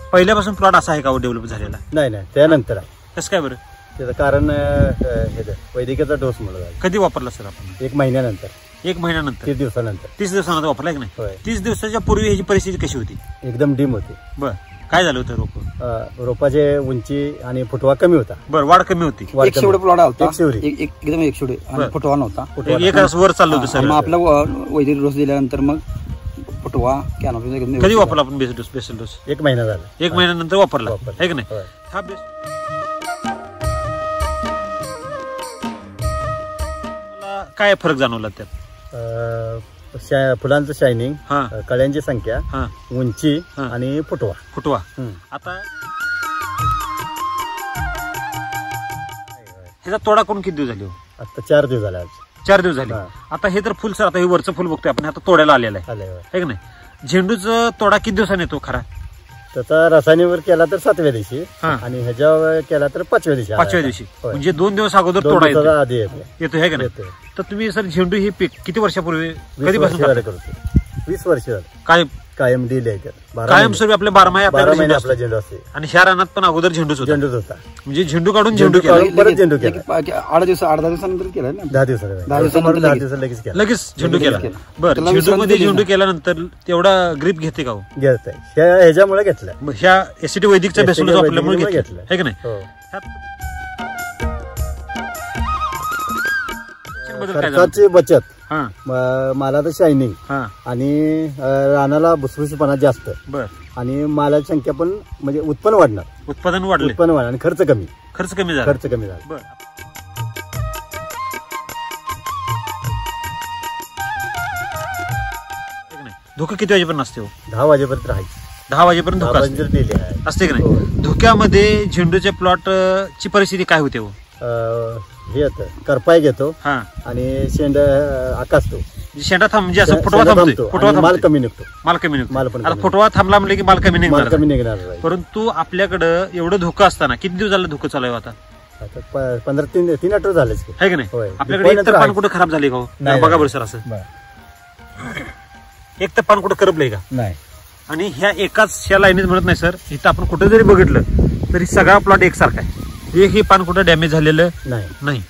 पहिल्यापासून प्लॉट असा आहे का डेव्हलप झालेला? नाही नाही, त्यानंतर आहे. कसं काय बरं? त्याचं कारण वैदिकाचा डोस मला कधी वापरला सर आपण? 1 महिन्यानंतर. 1 महिन्यानंतर? 30 दिवसानंतर. 30 दिवसानंतर वापरला की नाही? 30 दिवसाच्या पूर्वी ह्याची परिस्थिती कशी होती? एकदम डिम होती. बर, काय झालं होतं? रोपाचे उंची आणि फुटवा कमी होता. बरं, वाढ कमी होती. एक शेवडे प्लॉट होता, एकदम एक शेवडे आणि फुटवा नव्हता. एक वर चाललं होतं सर. मग आपला वैदिक डोस दिल्यानंतर मग फुटवा कॅनोपी. कधी वापरला आपण बेसल डोस? 1 महिना झाला. 1 महिन्यानंतर वापरला आहे की नाही? हा काय फरक जाणवला त्यात? फुलांचं शायनिंग, हा, कळ्यांची संख्या, हा, उंची आणि फुटवा. आता ह्याचा तोडा करून किती दिवस झाले? आता 4 दिवस झाले. 4 दिवस झाले. आता हे तर फुल सर, आता हे वरचं फुल बघतोय आपण, आता तोड्याला आलेलं आहे की नाही? झेंडूचा तोडा किती दिवसाने येतो खरा? त्याचा रासायनिकवर केला तर 7व्या दिवशी आणि ह्याच्यावर केला तर 5व्या दिवशी. 5व्या दिवशी म्हणजे 2 दिवस अगोदर तोडा येतो आहे का नाही? तर तुम्ही सर झेंडू ही पीक किती वर्षापूर्वी, कधीपासून करतो? 20 वर्ष झालं. काय कायम दिले कायमस्वरूपी आपले 12 महिने आपला झेंडू असते. आणि ह्या रानात पण अगोदर झेंडूच होता. म्हणजे झेंडू काढून झेंडू केला, परत झेंडू केला. 8 दिवसानंतर केला ना. 10 दिवसानंतर लगेच झेंडू केला. बरं, झेंडू मध्ये झेंडू केल्यानंतर तेवढा ग्रीप घेते का? घेत ह्याच्यामुळे घेतलं. ह्या एसिटी वैदिकच्या बेसोल वापरल्यामुळे घेतलं आहे की नाही? खर्चाची बचत, मालाचं शायनिंग आणि रानाला भुसभुशीपणा जास्त, आणि मालाची संख्या पण म्हणजे उत्पन्न वाढलं आणि खर्च कमी झाला. धुकं किती वाजेपर्यंत असते? 10 वाजेपर्यंत राहायचं. 10 वाजेपर्यंत धुकं असते की नाही? धुक्यामध्ये झेंडूच्या प्लॉट ची परिस्थिती काय होते? हे येतं, करपाय घेतो आणि शेंड आकासतो. शेंडा म्हणजे असं फुटवा थांबतो, माल कमी निघतो. आता फुटवा थांबला म्हणजे की माल कमी निघणार. परंतु आपल्याकडं एवढं धुकं असताना किती दिवस झालं धुकं चालू आहे? आता 3 आठवडे झाले आहे की नाही? आपल्याकडे एक तर पान कुठं खराब झाले का? बघा बरं सर, असं एक तर पान कुठं करपलंय का? नाही. आणि ह्या एकाच ह्या लाईनीत म्हणत नाही सर, इथं आपण कुठं जरी बघितलं तरी सगळा प्लॉट एकसारखा आहे. एकही पान कुठं डॅमेज झालेलं नाही.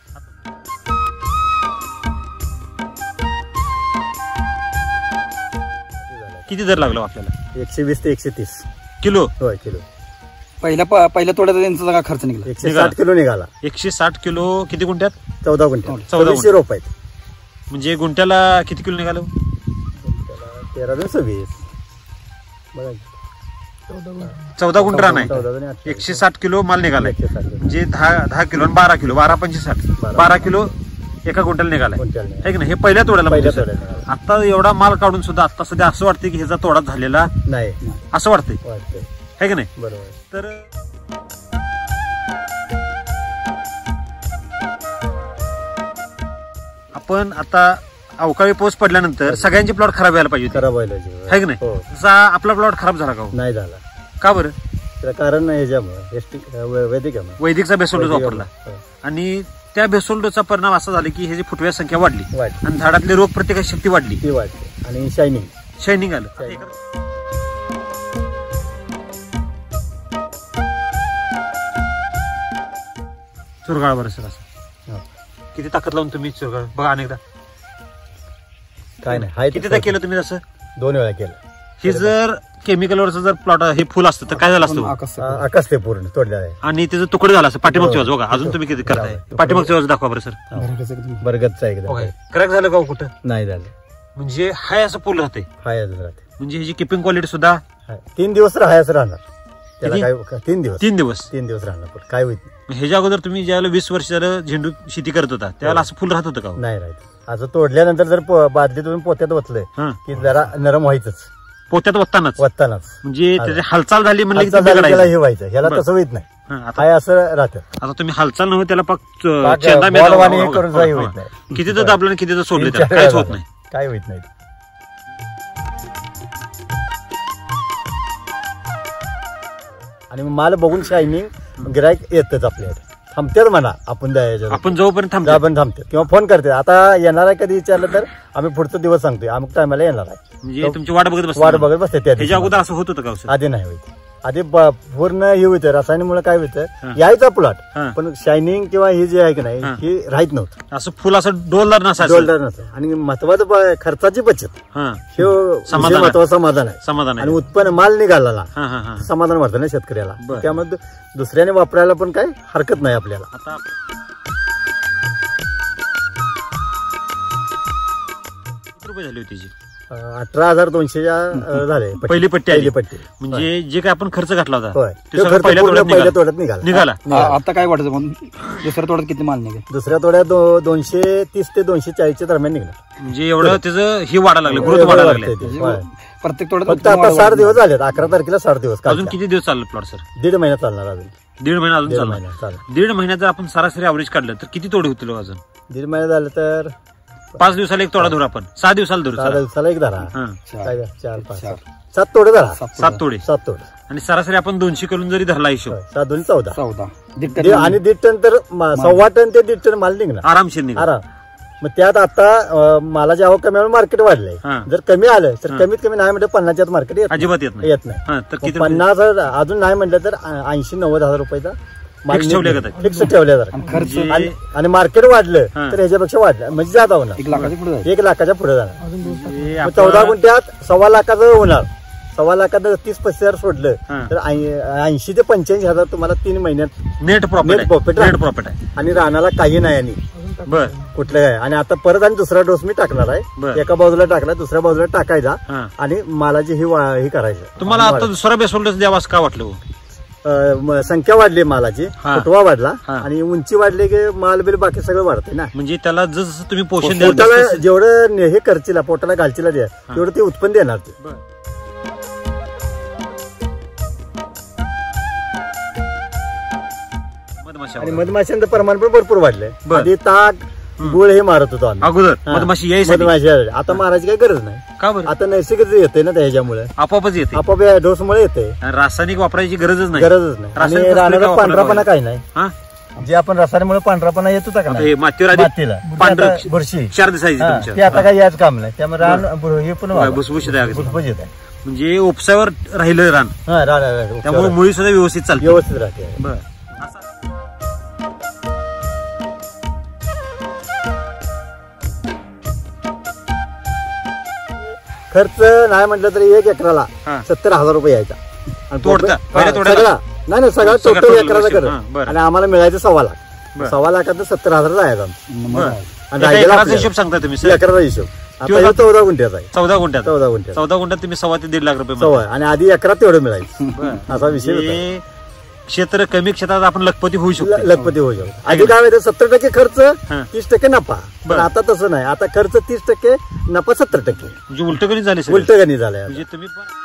किती दर लागला आपल्याला? 120 ते 130 किलो. होय, किलो. पहिल्या तोड्यात त्यांचा सगळा खर्च निघाला. 160 किलो निघाला. 160 किलो किती गुंठ्यात? 14 गुंठ्यात. 14 रोप आहेत. म्हणजे गुंठ्याला किती किलो निघालं? 13-20. 14 गुंठा नाही, 160 किलो माल निघालाय. म्हणजे 10 किलो आणि 12 किलो, 12 किलो एका गुंठ्याला निघालाय आहे की नाही? हे पहिल्या तोड्याला. आता एवढा माल काढून सुद्धा आता सध्या असं वाटतंय की ह्याचा तोडा झालेला नाही, असं वाटतंय आहे की नाही? बरोबर. तर आपण आता अवकाळी पाऊस पडल्यानंतर सगळ्यांचे प्लॉट खराब व्हायला पाहिजे आहे की नाही? तसा आपला प्लॉट खराब झाला का? नाही झाला. का बरं? कारण वैदिकचा बेसोल डोस वापरला आणि त्या बेसोल डोसचा परिणाम असा झाला की ह्याची फुटव्याची संख्या वाढली आणि झाडातली रोग प्रतिकार शक्ती वाढली आणि शायनिंग आलं. चुरगाळ बरं सर, असं किती ताकद लावून तुम्ही चुरगाळ बघा अनेकदा? काय नाही. कितीदा केलं तुम्ही? तसं 2 वेळा केलं. हे जर केमिकलवरचं जर प्लॉट हे फूल असतं तर काय झालं असतं? आकासते पूर्ण तोडलं आहे आणि त्याचं तुकडे झालं असतं. पाठीमागची बाजू बघा, अजून तुम्ही किती करताय? पाठीमागची बाजू दाखवा बरं सर. बरगतचा एकदम क्रॅक झालं का कुठं? नाही झालं. म्हणजे हाय असं पूल राहते. म्हणजे ह्याची किपिंग क्वालिटी सुद्धा 3 दिवस राहायचं राहणार त्याला. काय 3 दिवस राहणार, काय होईल? ह्याच्या अगोदर तुम्ही ज्यावेळेला 20 वर्ष शेंडू शेती करत होता त्यावेळेला असं फुल राहत होतं का? नाही राहत. असं तोडल्यानंतर जर बादलीतून पोत्यात ओतलंय की जरा नरम व्हायचंच. पोत्यात वत्तानाच म्हणजे त्याची हालचाल झाली म्हणजे हे व्हायचं. ह्याला तसं होत नाही, काय असं राहतं. आता तुम्ही हालचाल नव्हे त्याला किती तर दाबलं आणि किती तर सोडलं, काहीच होत नाही. काय होत नाही. आणि माल बघून शायनिंग गिरायक येतच आपल्याकडे. थांबतेच म्हणा, आपण जोपर्यंत थांबते किंवा फोन करते. आता येणार आहे कधी विचारलं तर आम्ही पुढचा दिवस सांगतोय, अमुक टायमाला येणार आहे. म्हणजे तुमची वाट बघत बसते. त्याच्या अगोदर असं होत होतं का? आधी नाही होत. आधी पूर्ण हे होतं रासायनिकमुळे काय होतं हा. यायचा प्लॉट हा. पण शायनिंग किंवा हे जे आहे की नाही हा. हे राहत नव्हतं असं फुल असं डोलदार नसायचं. डोलदार नसतं आणि महत्वाचं खर्चाची बचत हा हे समाधान आहे. महत्वाचं समाधान आहे समाधान आणि आहे. उत्पन्न माल निघाला हा हा हा समाधान वाटतं ना शेतकऱ्याला बरं. त्यामध्ये दुसऱ्याने वापरायला पण काय हरकत नाही आपल्याला. आता किती रुपये झाली होती त्याची? 18,200 झाले पहिली पट्टी आली. पहिली पट्टी म्हणजे जे काय आपण खर्च घातला होता होय ते सगळं खर्च पहिल्या पूर्ण तोड्यात पहिल्या निघाला. तोड्यात निघाला आता काय वाटतं पण दुसऱ्या तोड्यात किती माल निघेल? दुसऱ्या तोड्यात 230 ते 240 दरम्यान निघणार. म्हणजे एवढं त्याचं हे वाढायला लागलं, ग्रोथ वाढायला लागले. होय. प्रत्येक तोड्यात फक्त आता 60 दिवस झालेत. 11 तारखेला 60 दिवस अजून काढल्या. किती दिवस चाललं प्लॉट सर? 1.5 महिना चालणार अजून. दीड महिना अजून 1.5 चालला. महिना चालेल. दीड महिन्यात जर आपण सरासरी ऍव्हरेज काढलं तर किती तोडे होतील अजून? 1.5 महिना झालं तर 5 दिवसाला एक तोडा धरू आपण, 6 दिवसाला धरू. 6 दिवसाला एक धरा. हा. काय 4 5 7 तोडे धरा. 7 तोडे 7 तोडे आणि सरासरी आपण 200 किलो जरी धरला हिशोब 7 2 14 14 आणि 1.5 टन तर 1.25 टन ते 1.5 टन माल निघणार आरामशीर निघाल. आराम. मग त्यात आता मालाची आवक कमी मार्केट वाढलंय. हा. जर कमी आलं तर कमीत कमी नाही म्हणजे 50च्या मार्केट अजिबात येत नाही. येत नाही. हा, तर किती 50 अजून नाही म्हटलं तर 80-90 हजार रुपयाचा Fix ठेवले का ते? फिक्स ठेवल्या जर खर्च आणि मार्केट वाढलं हा. तर ह्याच्यापेक्षा वाढलं म्हणजे जादा होणार. 1 लाखाच्या पुढे जाईल. 1 लाखाच्या पुढे जाणार. हे मग आपलं- 14 गुंठ्यात 1.25 लाखाचं होणार. 1.25 लाखात 30-35 हजार सोडलं हा. तर 80 ते 85 हजार तुम्हाला 3 महिन्यात net profit Net profit net आहे. प्रॉफिट आहे. आणि रानाला काही नाही आणि बर कुठलं काय. आणि आता परत आणि दुसरा डोस मी टाकणार आहे. बरं. एका बाजूला टाकला दुसऱ्या बाजूला टाकायचा हा. आणि मालाची ही करायचं. तुम्हाला आता दुसरा बेसोल्ड द्यावा असं का वाटलं? संख्या वाढली मालाची, हा. फुटवा वाढला हा. आणि उंची वाढली की माल बिल बाकी सगळं वाढते ना. म्हणजे त्याला जसं तुम्ही पोषण द्याल पोटाला तसं- जेवढं हे करतील पोटाला घालचीला द्या तेवढं ते उत्पन्न देणार ते. बर. मधमाशा आणि मधमाशांचं प्रमाण पण भरपूर वाढलंय. बरं. आधी ताक गुळ हे मारत होतो आम्ही. अगोदर हा. मधमाशी यायसाठी मधमाशी आता मारायची काही गरज नाही. का बरं? आता नैसर्गिक येते ना ह्याच्यामुळे आपोआपच येते. आपोआप डोसमुळे येते. आणि रासायनिक वापरायची गरजच नाही. गरजच नाही. रासायनिक आणि कसलं रानाला काय पांढरापणा वापरायला काही नाही. हा? जे आपण रसायनामुळे पांढरापणा येत होता का आता नाही? हे मातीवर आधी मातीला पांढरं आता बुरशी 4 दिसायची हा, तुमच्या. ते आता काही याच काम नाही. त्यामुळे रान हे पण होय, भुसभुशीत आहे अगदी. भुसभुशीत आहे. म्हणजे उपसावर राहिलं रान, हा, रान त्यामुळे मुळी सुद्धा व्यवस्थित चालते. व्यवस्थित राहते. बर. खर्च नाही म्हटलं तरी 1 एकराला हा. 70,000 रुपये यायचा. आणि तोडता? हा, पहिल्या तोड्याला? सगळा नाही सगळा सगळं टोटल total एकराचा हा, कर बरं. आणि आम्हाला मिळायचं 1.25 लाख. बरं. 1.25 लाखात 70,000 जायचा. बर. आणि एका राहिलेला एकराचा आपल्याला. हिशोब सांगता तुम्ही सर? एकराचा हिशोब आता किंवा- हे 14 गुंठ्याचा आहे. 14 गुंठ्यात 14 गुंठ्याचा 14 गुंठ्यात तुम्ही 1.25 ते 1.5 लाख रुपये सवय आणि आधी एकरात तेवढं मिळायचं. बर. असा विषय होता. हे क्षेत्र कमी क्षेत्रात आपण लखपती होऊ शकतो. लखपती होऊ शकतो. आधी काय व्हायचं 70% खर्च हा. 30% नफा. पण बरं. आता तसं नाही. आता खर्च 30% नफा 70%. म्हणजे उलट गणित झाले सर. उलट गणित झालंय आता. म्हणजे तुम्ही पण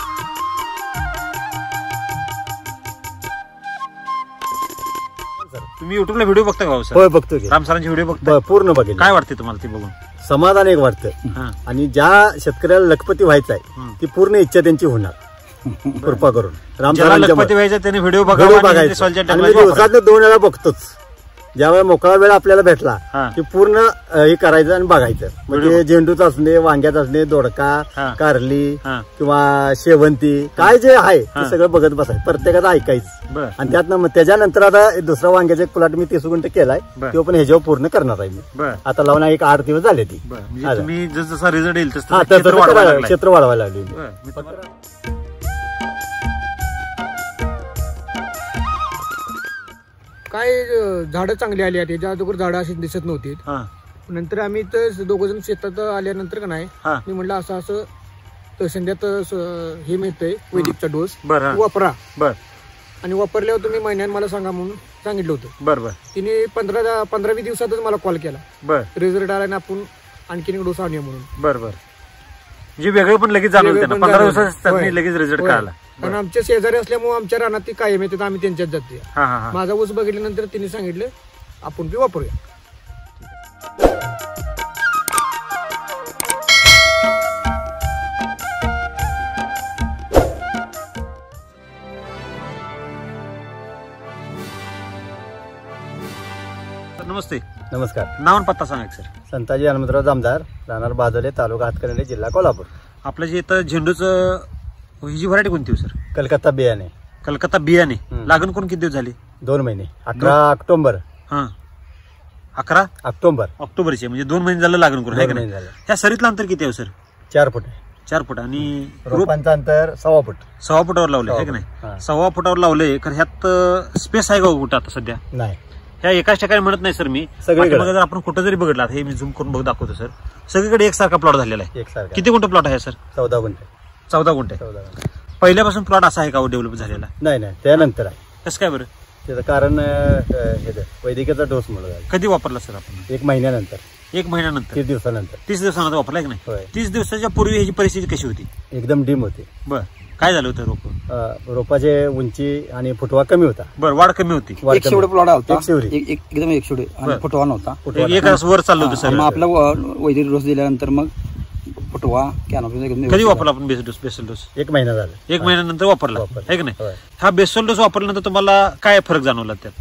तुम्ही युट्यूबला व्हिडिओ बघता का हो सर? होय बघतो की राम सरांचे व्हिडिओ बघता? पूर्ण बघेल. काय वाटते तुम्हाला ते बघून? समाधान एक वाटतं. हा. आणि ज्या शेतकऱ्याला लखपती व्हायचं आहे हम्म. ती पूर्ण इच्छा त्यांची होणार. कृपा करून ज्याला रामसरांच्या लखपती व्हायचं त्याने व्हिडिओ व्हिडिओ बघावा आणि बघायचा. सॉइलच्या आणि मी टेक्नॉलॉजी वापरावी. दिवसात 2 वेळा बघतोच. ज्यावेळेला मोकळा वेळ आपल्याला भेटला हा. की पूर्ण हे करायचं आणि बघायचं. म्हणजे व्हिडिओ. झेंडूच असणे, वांग्यात असणे, दोडका, हा. कारली हा. किंवा शेवंती काय जे आहे हा. ते सगळं बघत बसायचं. प्रत्येकाचं ऐकायचं. बर. आणि त्यातनं त्याच्यानंतर आता दुसरा वांग्याचा एक प्लॉट मी 30 गुंठे केलाय. बर. तो पण ह्याच्यावर पूर्ण करणार आहे मी. बर. आता लावून 8 दिवस झाले ती. बर. म्हणजे आलं. तुम्ही जसा रिझल्ट येईल तसं हा क्षेत्र तसं वाढवायला करायला- लागलाय. क्षेत्र वाढवायला लागली मी. बर. मी तुम्हाला- काय झाडं चांगली आली आहेत. याच्या अगोदर झाडं अशी दिसत नव्हती. हा. नंतर आम्ही तर 2 जण शेतात आल्यानंतर का नाही हा. मी म्हटलं असं असं तर संध्यात हे मिळतंय वैदिकचा डोस बर. हा. वापरा. बर. आणि वापरल्यावर तुम्ही महिन्यात मला सांगा म्हणून सांगितलं होतं. बर. बर. तिने 15-20 दिवसातच मला कॉल केला. बर. रिझल्ट आला आणि आपण आणखीन एक डोस आणूया म्हणून. बर. बर. म्हणजे वेगळे पण लगेच जाणवलं वेगळे त्यांना. पण 15 जाणवलं. दिवसात होय. लगेच रिझल्ट होय. कळाला. कारण आमच्या शेजारी असल्यामुळे आमच्या रानात ती कायम येतात. आम्ही त्यांच्यात जाते. हा. हा. हा. माझा ऊस बघितल्यानंतर तिने सांगितलं आपण ती वापरूया. सर, नमस्ते. नमस्कार. नाव आणि पत्ता सांगा सर. संताजी हनुमंतराव जामदार, राहणार बाजोले, तालुका हातकणंगले, जिल्हा कोल्हापूर. आपलं जे इथं झेंडूचं ही जी व्हरायटी कोणती हो सर? कलकत्ता बियाणे कलकत्ता बियाणे. लागण कोण किती दिवस झाली? 2 महिने 11 ऑक्टोबर. हा 11 ऑक्टोबरचे म्हणजे 2 महिने झालं लागण करून. 2 महिने झाले. ह्या सरीतलं अंतर किती आहे सर? 4 फूट 4 फूट. आणि रोपांचं अंतर 1.25 फूट. 6 फुटावर लावले आहे की नाही? 6 फुटावर लावले. तर ह्यात स्पेस आहे का कुठं आता सध्या? नाही, ह्या एकाच ठिकाणी म्हणत नाही सर मी. सगळीकडे. मग जर आपण कुठं जरी बघितलं, हे मी झूम करून दाखवतो सर. सगळीकडे एकसारखा प्लॉट झालेला आहे. एकसारखा. किती गुंठ प्लॉट आहे सर? 14 गुंठे. 14 गुंठे. 14 गुंठे. पहिल्यापासून प्लॉट असा आहे का डेव्हलप झालेला? नाही त्यानंतर आहे. कसं काय बरं? त्याचं कारण वैद्यकीचा डोस मुळे झाला. कधी वापरला सर आपण? 1 महिन्यानंतर. 1 महिन्यानंतर. 30 दिवसानंतर. 30 दिवसानंतर वापरला की नाही? होय. 30 दिवसाच्या पूर्वी ह्याची परिस्थिती कशी होती? एकदम डिम होती. बर, काय झालं होतं रोप? रोपाचे उंची आणि फुटवा कमी होता. बर, वाढ कमी होती. वाढ एक कमी. शेवडे प्लॉट होता. एक शेवडी. एकदम एक शेवडे आणि फुटवा नव्हता. एक वर चाललं होतं सर. मग आपला वैद्यकीय डोस दिल्यानंतर मग फुटवा कॅनोपी कधी वापरला आपण बेसल डोस? 1 महिना झाला. 1 महिन्यानंतर वापरला आहे की नाही? होय. हा बेसल डोस वापरल्यानंतर तुम्हाला काय फरक जाणवला त्यात?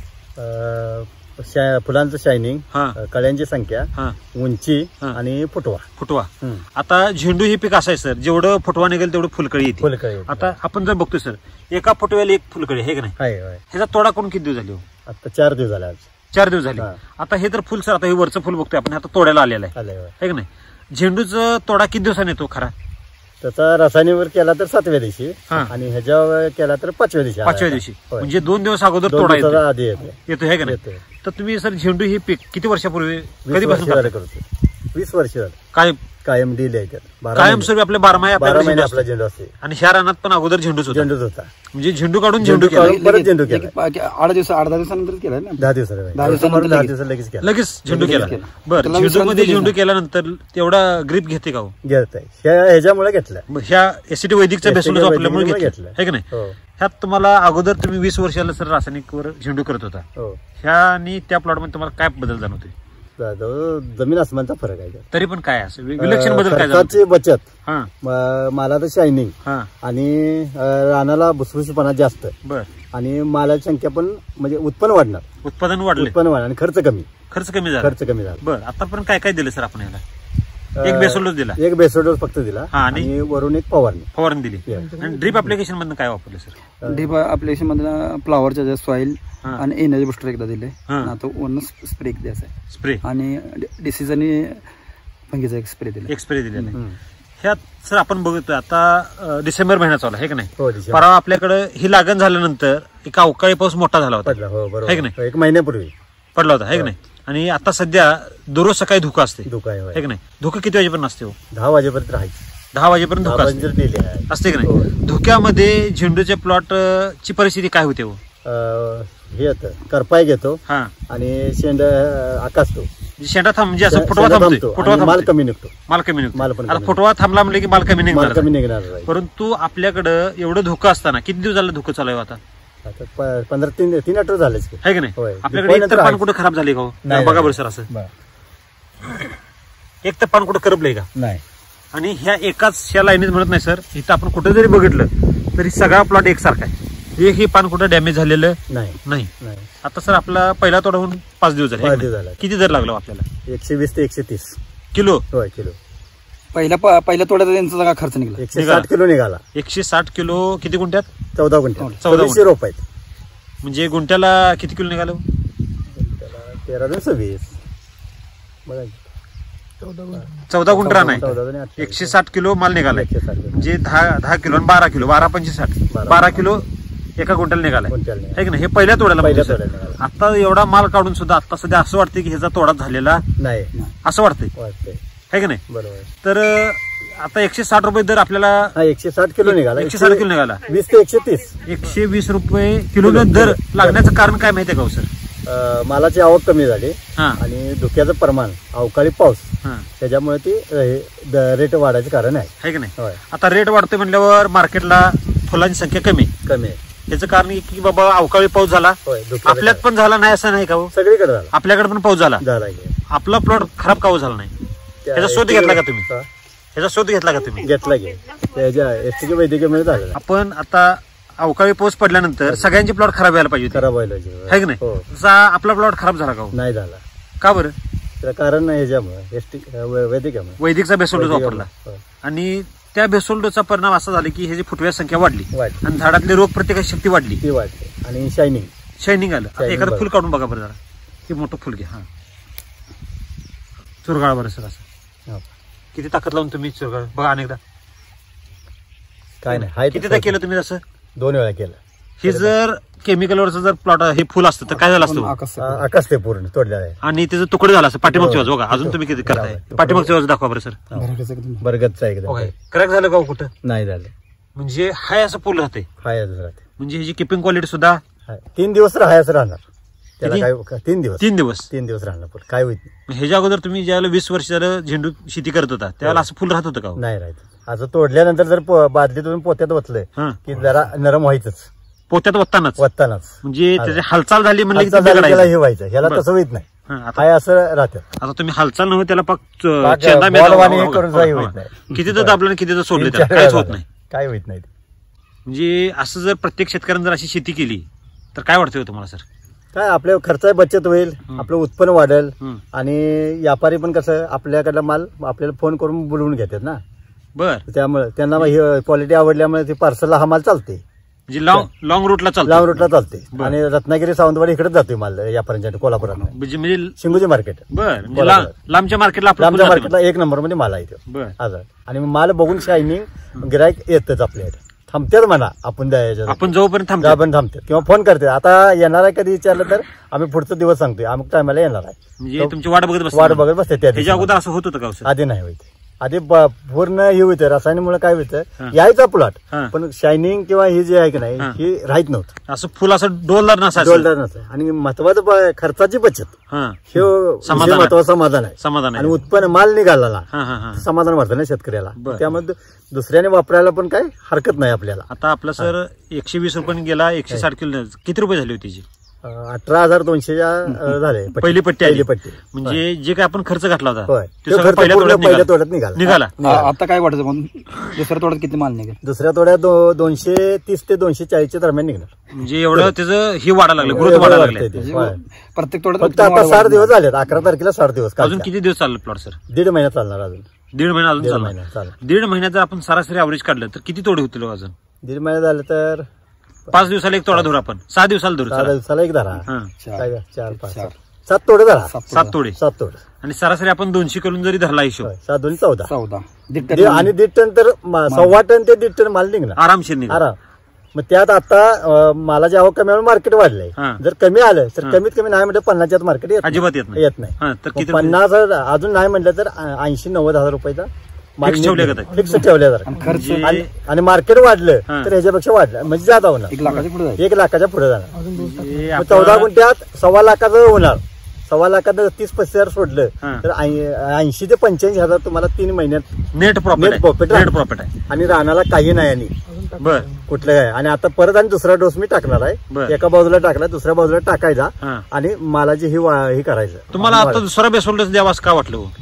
फुलांचं शायनिंग, हा कळ्यांची संख्या, हा उंची हा. आणि फुटवा. फुटवा. आता झेंडू हे पीक असं आहे सर, जेवढं फुटवा निघेल तेवढं फुलकळी येते. फुलकळी. आता आपण जर बघतोय सर, एका फुटव्याला 1 फुलकळी आहे की नाही? आहे. ह्याचा तोडा करून किती दिवस झाले हो? आता 4 दिवस झाले. 4 दिवस झाले. हा. आता हे तर फुल सर, आता हे वरचं फुल बघतोय आपण, आता तोड्याला आलेलं आहे है की नाही? झेंडूचा तोडा किती दिवसाने येतो खरा? त्याचा रासायनिकवर केला तर 7व्या दिवशी हा. आणि ह्याच्यावर केला तर 5व्या दिवशी. 5व्या दिवशी. होय. म्हणजे 2 दिवस अगोदर 2 तोडा येतो. दिवसाचा आधी येतो है का नाही? येते. तर तुम्ही सर झेंडू ही पीक किती वर्षापूर्वी 20 कधीपासून वर्ष करता? करतो. 20 वर्ष झालं. काय कायम डील आहे त्यात. 12 कायमस्वरूपी आपले 12 महिने 12 आपल्याकडे महिने झेंडू आपला असतो. झेंडू असते. आणि ह्या रानात पण अगोदर झेंडूच होता. झेंडूच होता. म्हणजे झेंडू काढून झेंडू झेंडू केला. काढून परत झेंडू केला. 8 दिवसानंतर केलं ना. 10 दिवसाला. 10 दिवसानंतर 10 दिवसाला लगेच केला. लगेच झेंडू केला. केला. बरं, त्याला झेंडू मध्ये विश्रांती झेंडू केल्यानंतर तेवढा ग्रीप घेते का हो? घेत आहे. ह्याच्यामुळे घेतलं. मग ह्या एसीटी वैदिकचा बेसोडोस वापरल्यामुळे वैदिकमुळे घेतलं घेतलं. है की नाही? हो. ह्यात तुम्हाला अगोदर तुम्ही 20 वर्षाला सर रासायनिक वर झेंडू करत होता. हो. ह्या आणि त्या प्लॉट मध्ये तुम्हाला काय बदल जाणवते? जमीन आसमानचा फरक आहे त्यात. तरी पण काय असं विलक्षण बदल काय जाणवते? खर्चाची बचत, हा मालाचं शायनिंग हा आणि रानाला भुसभुशीपणा जास्त बर. आणि मालाची संख्या पण म्हणजे उत्पन्न वाढणार. उत्पादन वाढले, उत्पन्न वाढणार आणि खर्च कमी. खर्च कमी झाला. बर, आतापर्यंत काय काय दिलं सर आपण याला? एक बेसोडोस दिला, एक बेसोडोस फक्त दिला हा, आणि वरून एक फवारणी दिली. आणि ड्रीप ऍप्लिकेशन मधून काय वापरलं सर? ड्रीप ऍप्लिकेशन मध्ये फ्लॉवरच्या सॉइल हा. आणि एनर्जी बुस्टर एकदा दिले. हा. आता वरून स्प्रे द्यायचा आहे स्प्रे आणि डिसीज आणि फंगीचा एक स्प्रे दिला. एक स्प्रे दिलेला आहे. ह्यात सर आपण बघतोय आता डिसेंबर महिना चालू आहे की नाही? हो, डिसेंबर. परवा आपल्याकडे ही लागण झाल्यानंतर एक अवकाळी पाऊस मोठा झाला होता. पडला. हो, है की बरोबर. नाही? 1 महिन्यापूर्वी पडला होता है की नाही? आणि आता सध्या दररोज सकाळी धुकं असते धुका आहे. है की नाही? धुकं किती वाजेपर्यंत असते हो? 10 वाजेपर्यंत राहायचं. 10 वाजेपर्यंत धुकं असते. 10 डेली आहे. असते की हो. नाही? धुक्यामध्ये झेंडूच्या प्लॉट ची परिस्थिती काय होते हो? हे येतं करपाय घेतो हा, आणि शेंड आकासतो. शेंडा थांब म्हणजे असं फुटवा शेंडा थांबतोय. थांबतो फुटवा आणि माल थांबतोय. कमी निघतो. माल कमी निघतो. माल पण आता कमी फुटवा थांबला म्हणजे की माल कमी माल निघणार. कमी निघणार नाही. परंतु आपल्याकडं एवढं धुकं असताना किती दिवस झालं धुकं चालू आहे आता? आता 3 आठवडे झालेच की. है की नाही? होय. आपल्याकडे एक तर पान कुठं खराब झाले का हो? नाही, बघा नाही. बरं सर, असं बरं. एक तर पान कुठं करपलंय का? नाही. आणि ह्या एकाच ह्या लाईनीत म्हणत नाही सर, इथं आपण कुठं जरी बघितलं तरी सगळा प्लॉट एकसारखा आहे. एकही पान कुठं डॅमेज झालेलं नाही. नाही. नाही. आता सर आपला पहिला तोडा होऊन 5 दिवस झाले. 5 दिवस झाले. किती दर लागला आपल्याला? 120 ते 130 किलो. होय किलो. पहिल्या तोड्याचा त्यांचा सगळा खर्च निघाला. 160 किलो निघाला. 160 किलो किती गुंठ्यात? 14 गुंठे. 14 24 रोप आहेत. म्हणजे गुंठ्याला किती किलो निघालं? 13 ते 26. बघा 14 गुंठ रान आहे. 14 आणि 28. 160 किलो माल निघालाय. 160 किलो. म्हणजे 10 किलो आणि 12 किलो 12 पंचे 60 12 किलो एका गुंठ्याला निघालाय गुंठ्याला निघाला. है की नाही? हे पहिल्या तोड्याला पहिल्या म्हणतो सर. तोड्याला निघाला. आता एवढा माल काढून सुद्धा आता सध्या असं वाटतं की ह्याचा तोडा झालेला नाही असं वाटतंय वाटतंय. है की नाही? बरोबर. तर आता 160 रुपये दर आपल्याला हा 160 किलो निघाला. 160 किलो निघाला. 20 ते 130. 120 रुपये किलो दर लागण्याचं कारण काय माहितीये का हो सर? मालाची आवक कमी झाली हा आणि धुक्याचं प्रमाण अवकाळी पाऊस हा, त्याच्यामुळे ती रेट वाढायचं कारण आहे. है की नाही? होय. आता रेट वाढतोय म्हणल्यावर मार्केटला फुलांची संख्या कमी आहे. कमी आहे. याचं कारण की बाबा अवकाळी पाऊस झाला, होय. धुक्याचं आपल्यात कारण. पण झाला नाही असं नाही का हो? सगळीकडे झाला. आपल्याकडे पण पाऊस झाला, की. आपला प्लॉट खराब का हो झाला नाही? ह्याचा शोध घेतला का तुम्ही? हा, ह्याचा शोध घेतला का तुम्ही? घेतला की त्याच्या एसटी वैद्यकीय झालं. आपण आता अवकाळी पाऊस पडल्यानंतर सगळ्यांचे प्लॉट खराब व्हायला पाहिजे होते. खराब व्हायला है की नाही? हो. तसा आपला प्लॉट खराब झाला का हो? नाही झाला. का बरं? त्याचं कारण ह्याच्यामुळे एसटी वैद्यकीय वैदिकचा बेसोडोस वापरला आणि त्या बेसोल्डोचा परिणाम असा झाला की ह्याची फुटव्याची संख्या वाढली वाढली. आणि झाडातली रोग प्रतिकार शक्ती वाढली, ती वाढते आणि शायनिंग शायनिंग आलं. आता Shining एखादं बघा. फुल काढून बघा बरं जरा, हे मोठं फुल घ्या. हा चुरगाळा बरं सर, असं किती ताकद लावून तुम्ही चुरगाळ बघा अनेकदा. काय नाही हाय कितीदा केलं तुम्ही तसं? 2 वेळा केलं. हे जर केमिकलवरचं जर प्लॉट हे फूल असतं तर काय झालं असतं? आकाश ते पूर्ण तोडलेलं आहे. आणि त्याचं तुकडे झालं असं पाठीमागच्या बाजू. बघा अजून तुम्ही किती करताय, पाठीमागच्या बाजू दाखवा बरं सर. बरगतचा एकदम क्रॅक झालं का हो कुठं? नाही झालं. म्हणजे हाय असं फुल राहते, हायच राहते. म्हणजे ह्याची किपिंग क्वालिटी सुद्धा हाय. 3 दिवस हायच राहणार त्याला. काय 3 दिवस 3 दिवस 3 दिवस राहणार पण काय होत नाही. ह्याच्या अगोदर तुम्ही ज्यावेळेला 20 वर्ष झालं झेंडू शेती करत होता त्यावेळेला असं फुल राहत होतं का? नाही राहायचं. असं तोडल्यानंतर जर बादलीतून पोत्यात ओतलंय हा. की जरा नरम व्हायचंच पोत्यात वत्तानाच, वत्तानाच. म्हणजे त्याची हालचाल झाली म्हणलं की हालचाल ते झाली दगड त्याला आहे. हे व्हायचं. ह्याला बरं. तसं होत नाही. हा, हाय असं राहतं. आता तुम्ही हालचाल नव्हे त्याला पाक पाक चेंदा मेंदा बॉलवाणी बघा, करून बघा, जाई बघा. होत नाही. किती तर दाबलं आणि किती तर सोडलं 3-4 त्याला काहीच होत वेळा नाही. काय होत नाही. म्हणजे असं जर प्रत्येक शेतकऱ्यानं जर अशी शेती केली तर काय वाटतंय हो तुम्हाला सर? काय आपल्या खर्चाची बचत होईल, आपलं उत्पन्न वाढेल हम्म. आणि व्यापारी पण कसं आपल्याकडला माल आपल्याला फोन करून बोलवून घेतात ना, बर, त्यामुळे त्यांना क्वालिटी आवडल्यामुळे ते पार्सलला हा माल चालते. म्हणजे लॉंग रूटला चालतो. लांब रूटला चालते. बरं. आणि रत्नागिरी सावंतवाडी इकडेच जातोय माल व्यापाऱ्यांच्या कोल्हापुरात. म्हणजे शिंगोजी मार्केट बर, लांबच्या मार्केटला आपलं लांबच्या फुल जातं. मार्केटला 1 नंबर मध्ये माल आहे तो. बर, आज आणि माल बघून शायनिंग गिरायक येतच आपल्याकडे. थांबतेच म्हणा आपण द्यायचं, आपण जोपर्यंत थांबतो आपण थांबते किंवा फोन करते. आता येणार आहे कधी विचारलं तर आम्ही पुढचा दिवस सांगतोय अमुक टायमाला येणार आहे. म्हणजे तुमची वाट बघत वाट बघत बसते त्या त्याच्या दिवशी. अगोदर असं होत होतं का हो सर? आधी नाही होते. आधी पूर्ण हे होतं रासायनिकमुळे काय हा. होतं यायचा प्लॉट हा. पण शायनिंग किंवा हे जे आहे की नाही हा. हे राहत नव्हतं. असं फुल असं डोलदार नसायचं. डोलदार नसतं. आणि महत्वाचं खर्चाची बचत हा, हे समाधान. महत्वाचं समाधान आहे. समाधान आणि आहे. उत्पन्न माल निघाला हा हा हा. समाधान वाटतं ना शेतकऱ्याला. बरं. त्यामध्ये दुसऱ्याने वापरायला पण काय हरकत नाही आपल्याला. आता आपला सर 120 रुपये गेला, 160 किलो किती रुपये झाली होती? 18,200 झाले. पहिली पट्टी आली. पहिली पट्टी म्हणजे जे काय आपण खर्च घातला होता होय. ते तो सगळं खर्च पहिल्या पूर्ण तोड्यात पहिल्या निघाला. तोड्यात निघाला. आता काय वाटतं पण दुसऱ्या तोड्यात किती माल निघेल? दुसऱ्या तोड्यात 230 ते 240 दरम्यान निघणार. म्हणजे एवढं त्याचं हे वाढायला लागलं, ग्रोथ वाढायला लागले. वाढतंय ते. होय. प्रत्येक तोड्यात फक्त आता 60 दिवस झालेत. 11 तारखेला 60 दिवस. अजून किती दिवस चाललं प्लॉट सर? 1.5 महिना चालणार अजून. 1.5 महिना अजून 1.5 चालणार. महिना चालणार. 1.5 महिन्यात जर आपण सरासरी ऍव्हरेज काढलं तर किती तोडे होतील हो अजून? 1.5 महिना झालं तर 5 दिवसाला एक तोडा धरू आपण, 6 दिवसाला धरू. 6 दिवसाला एक धरा. हा, 4, 5, 7 तोडे धरा. 7 तोडे. 7 तोडे. आणि सरासरी आपण 200 किलो जरी धरला हिशोब 7 2 14. 14 आणि 1.5 टन तर 1.25 टन ते 1.5 टन माल निघणार आरामशीर निघाला. आराम. मग त्यात आता मालाची आवक कमी मार्केट वाढलंय. हा. जर कमी आलं तर कमीत कमी नाही म्हणजे 50च्या मार्केट अजिबात येत नाही. येत नाही. हा, तर किती 50 अजून नाही म्हटलं तर 80-90 हजार रुपयाचा Fix ठेवल्या जातात. फिक्स ठेवल्या जातात. खर्च आणि मार्केट वाढलं हा. तर ह्याच्यापेक्षा वाढलं म्हणजे जादा होणार. 1 लाखाच्या पुढे जाईल. 1 लाखाच्या पुढे जाणार. हे मग आपलं- 14 गुंठ्यात 1.25 लाखाचं होणार. 1.25 लाखात 30-35 हजार सोडलं हा. तर 80 ते 85 हजार तुम्हाला 3 महिन्यात नेट प्रॉफिट Net profit आहे. आहे. नेट प्रॉफिट आहे. आणि रानाला काही नाही. आणि बर, कुठलं काय. आणि आता परत आणि दुसरा डोस मी टाकणार आहे. बरं. एका बाजूला टाकला दुसऱ्या बाजूला टाकायचा हा. आणि मालाची ही करायचं. तुम्हाला आता दुसरा बेसोल्डस द्यावा असं का वाटलं हो?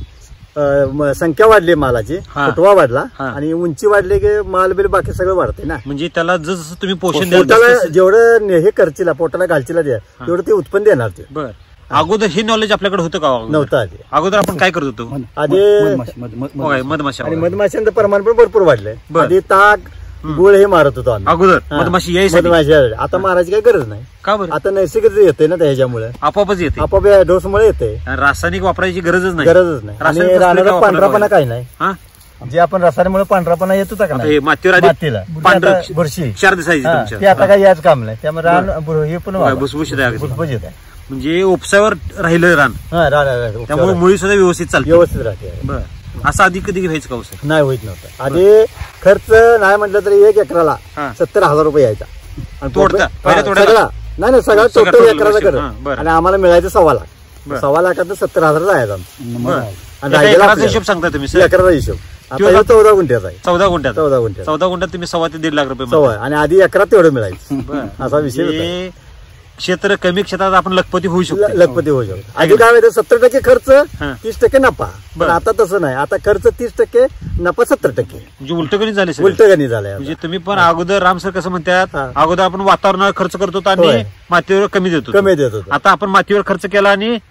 संख्या वाढली मालाची, हा. फुटवा वाढला हा. आणि उंची वाढली की माल बिल बाकी सगळं वाढते ना. म्हणजे त्याला जसं तुम्ही पोषण द्याल पोटाला तसं- जेवढं हे करतील पोटाला घालचीला द्या तेवढं ते उत्पन्न देणार ते. बर, अगोदर हे नॉलेज आपल्याकडे होतं का अगोदर? नव्हतं आधी. अगोदर आपण काय करत होतो? आधी होय, मधमाशा आणि वगैरे. मधमाशांचं प्रमाण पण भरपूर वाढलंय. बरं. आधी ताक गुळ हे मारत होतो आम्ही. अगोदर हा. मधमाशी यायसाठी मधमाशी आता मारायची काही गरज नाही. का बरं? आता नैसर्गिक येते ना त्याच्यामुळे आपोआपच येते. आपोआप डोसमुळे येते. आणि रासायनिक वापरायची गरजच नाही. गरजच नाही. रासायनिक आणि कसलं रानाला काय पांढरापणा वापरलं काही नाही. हा? जे आपण रसायनामुळे पांढरापणा येत होता का आता नाही हे मातीवर आधी मातीला पांढरं आता बुरशी क्षार दिसायची हा, तुमच्या. ते आता काही याच काम नाही. त्यामुळे रान हे पण होय, भुसभुशीत आहे अगदी. भुसभुशीत आहे. म्हणजे उपसावर राहिलं रान, हा, त्यामुळे मुळी सुद्धा व्यवस्थित चालते. व्यवस्थित राहते. बर, असं आधी कधी व्हायचं का हो सर? नाही होत नव्हतं. आधी खर्च नाही म्हटलं तरी 1 एकराला हा. 70,000 रुपये यायचा. आणि तोडता? हा, पहिल्या तोड्याला? सगळा नाही सगळा सगळा टोटल total एकराला हा, करत. बरं. आणि आम्हाला मिळायचं 1.25 लाख. बरं. 1.25 लाखात 70,000 जायचा. बर, आणि एका राहिलेला एकराचा आपल्याला. हिशोब सांगता तुम्ही सर? एकराचा हिशोब आता किंवा- हे 14 गुंठ्याचा आहे. 14 गुंठ्यात. 14 गुंठ्यात 14 गुंठ्यात तुम्ही 1.25 ते 1.5 लाख रुपये सवय. आणि आधी एकरात तेवढं मिळायचं. बर. असा विषय होता. म्हणजे क्षेत्र कमी क्षेत्रात आपण लखपती होऊ शकतो. लखपती होऊ शकतो. आधी काय व्हायचं 70% खर्च हा. 30% नफा. पण बरं. आता तसं नाही. आता खर्च 30% नफा 70%. म्हणजे उलट गणित झाले सर. उलट गणित झालंय म्हणजे तुम्ही पण अगोदर राम सर कसं म्हणतात, हा. अगोदर आपण वातावरणावर खर्च करतो आणि होय. मातीवर कमी देतो. कमी देत होतो. आता आपण मातीवर खर्च केला आणि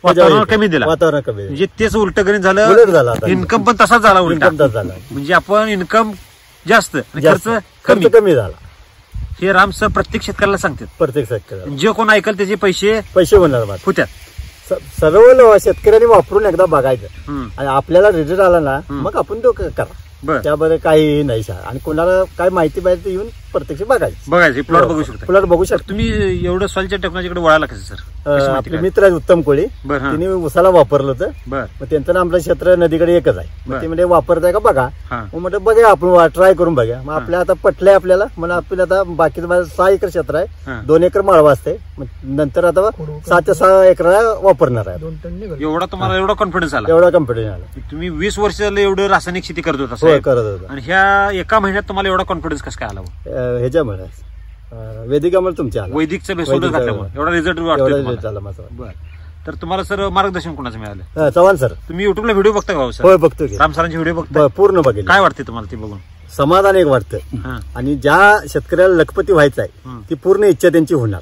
वातावरण कमी दिला, वातावरण कमी म्हणजे तेच उलट गणित उलट झालं, झालं आता. इन्कम पण तसाच झाला उलटा. इन्कम झाला, म्हणजे आपण इन्कम जास्त आणि जास्त. खर्च कमी. खर्च कमी झाला हे राम सर प्रत्येक शेतकऱ्याला सांगतात. प्रत्येक शेतकऱ्याला. जे कोण ऐकल त्याचे पैसे होणार मात्र. होत्यात. सर्व शेतकऱ्यांनी वापरून एकदा बघायचं हम्म. आणि आपल्याला रिझल्ट आला ना मग आपण तो करा. बर, त्यामध्ये काही नाही आणि कोणाला काय माहिती पाहिजे ते येऊन प्रत्यक्ष बघायचं. बघायचं प्लॉट बघू शकता. प्लॉट बघू शकता. तुम्ही एवढं सॉइलच्या टेक्नॉलॉजीकडे वळाला कसं सर? आपले मित्र आहेत उत्तम कोळी, बर, हा. तिने उसाला वापरलं होतं. बर, मग त्यांचं ना आपलं क्षेत्र नदीकडे एकच आहे. बर. मग ते म्हणजे वापरताय का बघा. हा. मग म्हटलं बघा आपण ट्राय करून बघा. मग आपल्या आता पटलंय आपल्याला. म्हणून आपल्याला आता बाकीचं माझं 6 एकर क्षेत्र हा. आहे. 2 एकर माळवा असते. मग नंतर आता 7 ते 6 एकराला वापरणार आहे. 2 टन निघाल. एवढा तुम्हाला एवढा कॉन्फिडन्स आला? एवढा कंपनी आला. तुम्ही 20 वर्ष झालं एवढं रासायनिक शेती करत होता होय, साहेब, करत होता. आणि ह्या एका महिन्यात तुम्हाला एवढा कॉन्फिडन्स कसं काय आला? ह्याच्यामुळे वैदिकामुळे तुमच्या आला. वैदिकचं बेसोड वैदिक घातल्यामुळे एवढा रिझल्ट एवढा वाटतो result तुम्हाला? आला माझा. बर. तर तुम्हाला सर मार्गदर्शन कोणाचं मिळालं? चव्हाण सर. तुम्ही युट्यूबला व्हिडिओ बघता का सर? होय, बघतो की. राम सरांचे व्हिडिओ बघता? पूर्ण बघेल. काय वाटते तुम्हाला ते बघून? समाधान एक वाटतं. हा. आणि ज्या शेतकऱ्याला लखपती व्हायचं आहे ती पूर्ण इच्छा त्यांची होणार.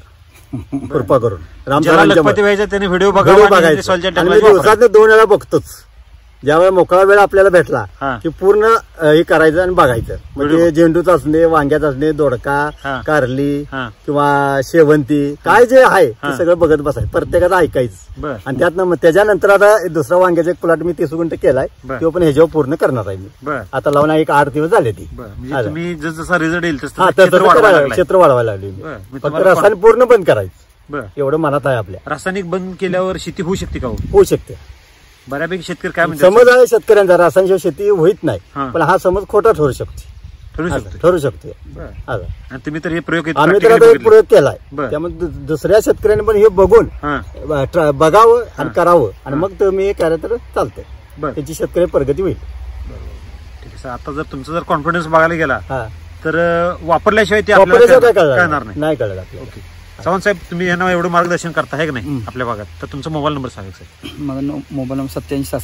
कृपा करून राम ज्याला सरांच्या लखपती व्हायचं त्याने व्हिडिओ व्हिडिओ बघावा आणि बघायचा. सॉइलच्या आणि मी टेक्नॉलॉजी दिवसात 2 वेळा बघतोच. ज्यावेळेला मोकळा वेळ आपल्याला भेटला हा. की पूर्ण हे करायचं आणि बघायचं. म्हणजे व्हिडिओ. झेंडूचा असणे, वांग्याचा असणे, हा. दोडका, कारली हा. किंवा शेवंती काय जे आहे हा. ते सगळं बघत बसायचं. प्रत्येकाचं ऐकायचं. बर, आणि त्यातनं मग त्याच्यानंतर आता दुसरा वांग्याचा एक प्लॉट मी 30 गुंठ केलाय. बर. तो पण ह्याच्यावर पूर्ण करणार आहे मी. बर, आता लावून एक 8 दिवस झाले ती. बर. म्हणजे आलं. तुम्ही जसा रिझल्ट येईल हा, तसं तर क्षेत्र वाढवायला लागलाय. क्षेत्र वाढवायला लागली मी. बर. मी फक्त तुम्हाला रसायन पूर्ण बंद करायचं बर. एवढं मनात आहे आपल्या. रासायनिक बंद केल्यावर शेती होऊ शकते का हो? होऊ शकते. बऱ्यापैकी शेतकरी काय म्हणतात? समज आहे शेतकऱ्यांचा रासायनिक शेती होत नाही. हा. पण हा समज खोटा ठरू शकतो. ठरू शकतो. ठरू शकतो. बर. असं. आणि तुम्ही तर हे प्रयोग आम्ही तर practically आता एक बघितले. प्रयोग केलाय. बर. त्यामुळे दुसऱ्या शेतकऱ्यांनी पण हे बघून हा. बघावं आणि करावं आणि मग तुम्ही हे केलं तर चालतंय. बर. त्याची शेतकरी प्रगती होईल. ठीक आहे सर. आता जर तुमचा जर कॉन्फिडन्स बघायला गेला हा. तर वापरल्याशिवाय ते वापरायचं आपल्याला काय कळणार नाही. नाही कळलं आपल्याला. ओके. चव्हाण साहेब, तुम्ही यांना एवढं मार्गदर्शन करता आहे की नाही आपल्या भागात, तर तुमचा मोबाईल नंबर सांगा सर. माझा मोबाईल नंबर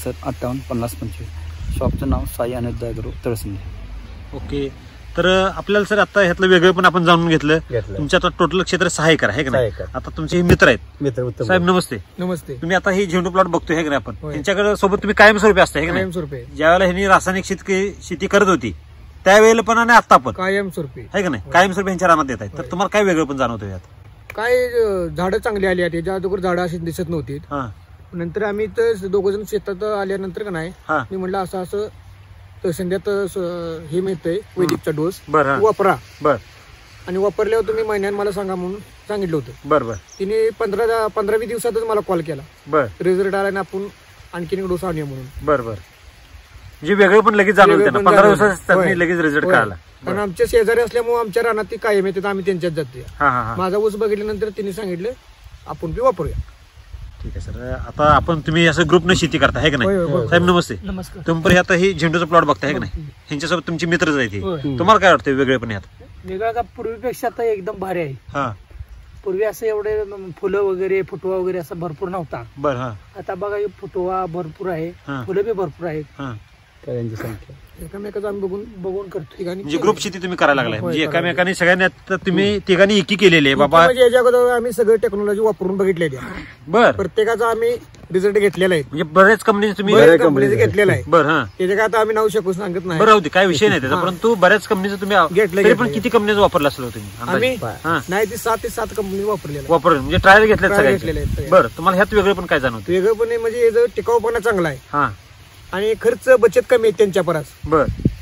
8767585025. शॉपचं नाव साई अनिरुद्ध गुरु तळसिंगे. ओके. तर आपल्याला सर आता ह्यातलं वेगळं पण आपण जाणून घेतलं. घेतलं. तुमच्या आता टोटल क्षेत्र 6 एकर आहे की 6 नाही? एकर. आता तुमचे हे मित्र आहेत. मित्र उत्तम. साहेब नमस्ते. नमस्ते. तुम्ही आता ही झेंडू प्लॉट बघतोय हे की नाही आपण, होय. त्यांच्याकडे सोबत तुम्ही कायमस्वरूपी असता हे की नाही? कायमस्वरूपी ज्यावेळेला ह्यांनी रासायनिक शेती करत होती त्यावेळेला पण आणि आता पण कायमस्वरूपी आहे की नाही? कायमस्वरूपी ह्यांच्या रानात येत आहे. तर तुम्हाला काय वेगळं पण जाणवतं यात? काय झाडं चांगली आली आहेत. याच्या अगोदर झाडं अशी दिसत नव्हती. हा. नंतर आम्ही तर 2 जण शेतात आल्यानंतर का नाही हा. मी म्हटलं असं असं तहसीलदात हे मिळतंय वैदिकचा डोस बर. हा. वापरा. बर. आणि वापरल्यावर तुम्ही महिन्यात मला सांगा म्हणून सांगितलं होतं. बर. बर. तिने 15-20 दिवसातच मला कॉल केला. बर. रिझल्ट आला आणि आपण आणखीन एक डोस आणूया म्हणून. बर. बर. म्हणजे वेगळं पण लगेच जाणवलं वेगळं त्यांना. पण 15 जाणवलं. दिवसात होय. लगेच रिझल्ट होय. कळाला. कारण आमच्या शेजारी असल्यामुळे आमच्या रानात ती कायम येते तर आम्ही त्यांच्यात जातो. हा. हा. हा. माझा ऊस बघितल्यानंतर तिने सांगितलं आपण बी वापरूया. ठीक आहे सर. आता आपण तुम्ही असं ग्रुपने शेती करता आहे की होय, नाही? होय. साहेब नमस्ते. नमस्कार. तुम्ही पण आता ही झेंडूचा प्लॉट बघताय की नाही? ह्यांच्यासोबत तुमची मित्रच आहे ती. होय. तुम्हाला काय वाटतं वेगळे पण यात? वेगळा का पूर्वीपेक्षा आता एकदम भारी आहे. हा. पूर्वी असं एवढे फुलं वगैरे फुटवा वगैरे असं भरपूर नव्हता. बर. हा. आता बघा हे फुटवा भरपूर आहे, हा. फुलं बी भरपूर आहेत. हा. त्यांची संख्या एकमेकाचं आम्ही बघून करतो. म्हणजे ग्रुप शेती तुम्ही करायला लागलाय. होय, म्हणजे करायला एकामेकाने सगळ्यांनी आता तुम्ही तिघांनी एकी केलेली आहे बाबा. म्हणजे याच्या अगोदर आम्ही सगळे टेक्नॉलॉजी वापरून बघितलेली आहे. बर. प्रत्येकाचा आम्ही रिझल्ट घेतलेला आहे. म्हणजे बऱ्याच कंपनी तुम्ही बऱ्याच कंपनीचं घेतलेला आहे. बर. हा. त्याच्या काय आता आम्ही नाव शकू सांगत नाही. बरं होती काय विषय नाही त्याचा, परंतु बऱ्याच कंपनीचं तुम्ही घेतलं, तरी पण घेतलं. किती कंपनीचं वापरलं असेल हो तुम्ही आम्ही अंदाजे? हा. नाही ती 7 ते 7 कंपनी वापरलेल्या वापर म्हणजे ट्रायल घेतल्यात Trial सगळ्यांचे. घेतलेले आहेत सगळे. बरं. तुम्हाला ह्यात वेगळं पण काय जाणवतं? वेगळंपणे म्हणजे याचा टिकाऊपणा चांगला आहे हा. आणि खर्च बचत कमी आहे त्यांच्या परास. बर.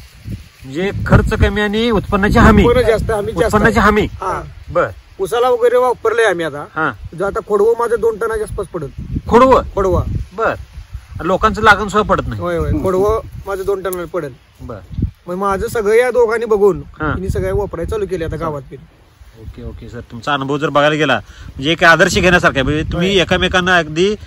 म्हणजे खर्च कमी आणि उत्पन्नाची हमी. उत्पन्न जास्त आम्ही जास्त उत्पन्नाची आहे. हमी. हा. बर. उसाला वगैरे वापरलंय आम्ही आता. हा. जो आता खोडवं माझं 2 टनाच्या आसपास पडत. खोडवं. खोडवा बर. लोकांचं लागण सुद्धा पडत नाही. होय होय खोडवं माझं 2 टनाला पडत. बर. मग माझं सगळं या दोघांनी बघून हा. तिने सगळ्या वापरायला चालू केले आता गावात पण. ओके. Okay sir. तुमचा अनुभव जर बघायला गेला म्हणजे एक आदर्श घेण्यासारखा आहे. म्हणजे तुम्ही एकामेकांना अगदी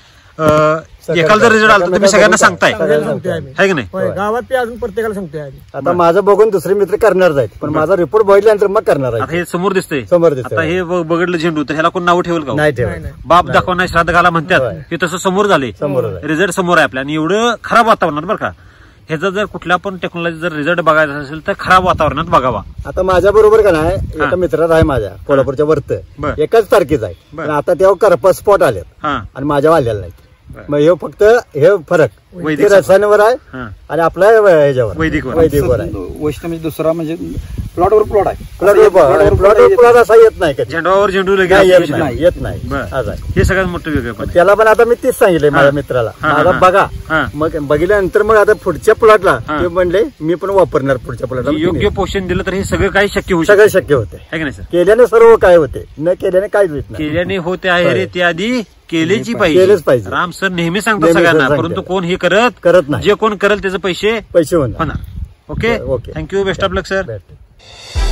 एकाला जर रिझल्ट आला तर तुम्ही सगळ्यांना सांगताय सगळ्याला सांगतोय आम्ही. आहे की नाही? होय गावात ते अजून प्रत्येकाला सांगतोय आम्ही. आता माझं बघून दुसरे मित्र करणार आहेत. पण माझा रिपोर्ट बघितल्यानंतर मग करणार आता आहे. हे समोर दिसतंय. समोर दिसतंय. आता हे बघडलं झेंडू तर ह्याला कोण नाव ठेवल का? नाही नाही, ठेवायचं. नाही. बाप दाखवणार श्राद्ध घाला म्हणतात होय. हे तसं समोर झाले. समोरच आहे. रिझल्ट समोर आहे आपल्या आणि एवढं खराब वातावरणात बरं का. ह्याचा जर कुठल्या पण टेक्नॉलॉजी जर रिझल्ट बघायचा असेल तर खराब वातावरणात बघावा. आता माझ्या बरोबर का नाही एका मित्रात आहे माझ्या कोल्हापूरच्या वरत बर. एकाच तारखेच आहे. बर. पण आता तेव्हा करपा स्पॉट आले हा. आणि माझ्या आलेला नाही. मग हे फक्त हे फरक वैदिक ते रसायनावर आहे हा. आणि आपल्या ह्याच्यावर वैदिकवर. वैदिकवर आहे. वैशिष्ट्य म्हणजे दुसरा म्हणजे प्लॉटवर प्लॉट आहे. प्लॉट असा येत नाही कधी. झेंडूवर झेंडू नाही, लगेच येत नाही येत नाही बरं. असं आहे. हे सगळ्यात मोठं वेगळं पण त्याला पण आता मी तीच सांगितलंय माझ्या मित्राला हा, माझा हा. बघा हा. मग बघितल्यानंतर मग आता पुढच्या प्लॉटला हा. ते म्हणले मी पण वापरणार पुढच्या प्लॉटला. योग्य पोषण दिलं तर हे सगळं काही शक्य होऊ सगळं शकतं शक्य होते. है की नाही सर? केल्याने सर्व काय होते न केल्याने काहीच होत नाही. केल्याने होते आहे रे ते आधी केलेची केलेच पाहिजे. राम सर नेहमी सांगतात नेहमी सगळ्यांना, सांगतात. परंतु कोण हे करत करत नाही. जे कोण करेल त्याचे पैसे पैसे होणार होणार. Okay okay. Thank you, best of luck sir. भेटते.